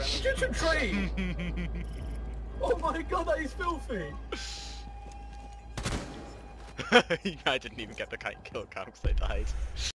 Shoot a tree! Oh my god, that is filthy! I didn't even get the kite kill cam because I died.